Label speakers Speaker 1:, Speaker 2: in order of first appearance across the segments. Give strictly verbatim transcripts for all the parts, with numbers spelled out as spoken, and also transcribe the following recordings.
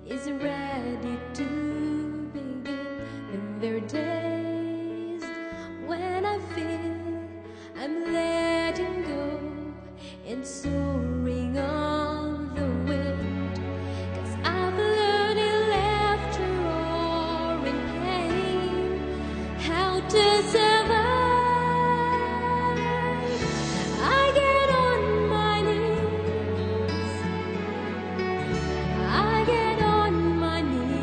Speaker 1: is ready to begin. And there are days when I feel I'm letting go and soaring on the wind, 'cause I've learned in laughter or in pain how to survive. I get on my knees, I get on my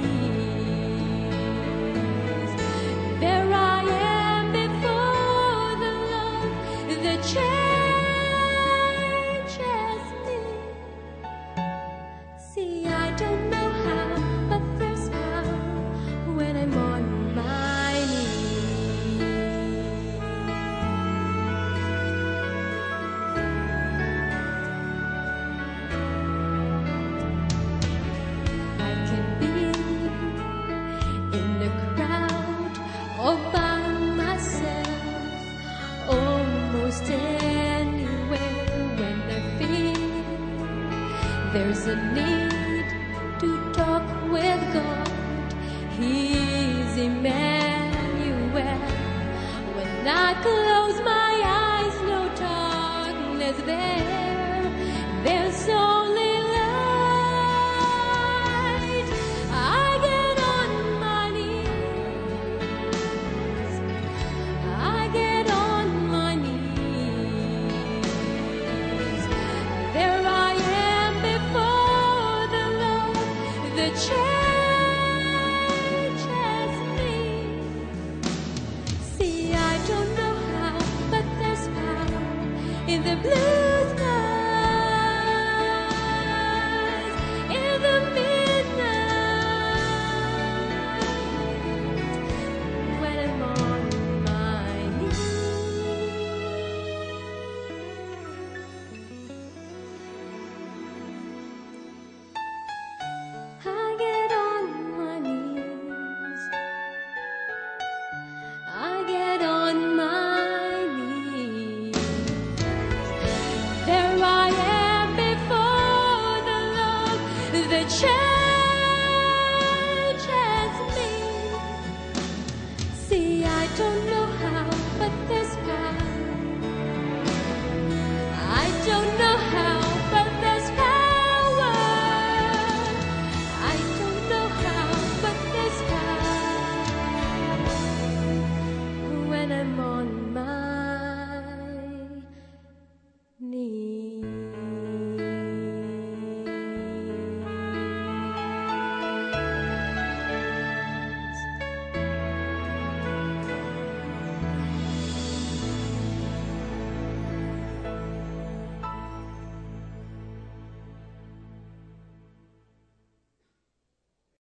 Speaker 1: knees. There I am before the love that changes me. See, I don't know how, but there's power when I'm on my knees. I can be in the crowd all by myself, almost anywhere. When I feel there's a need to talk with God, He's Emmanuel. When I close my eyes, no darkness there, there's only light. I get on my knees, I get on my knees. There I am before the love that changes me. See, I don't know how, but there's power in the blue skies, in the midnight, when I'm on my knees. I get on my knees, I get on my knees. There I am before the love that changes me. See, I don't know how, but there's power. I don't know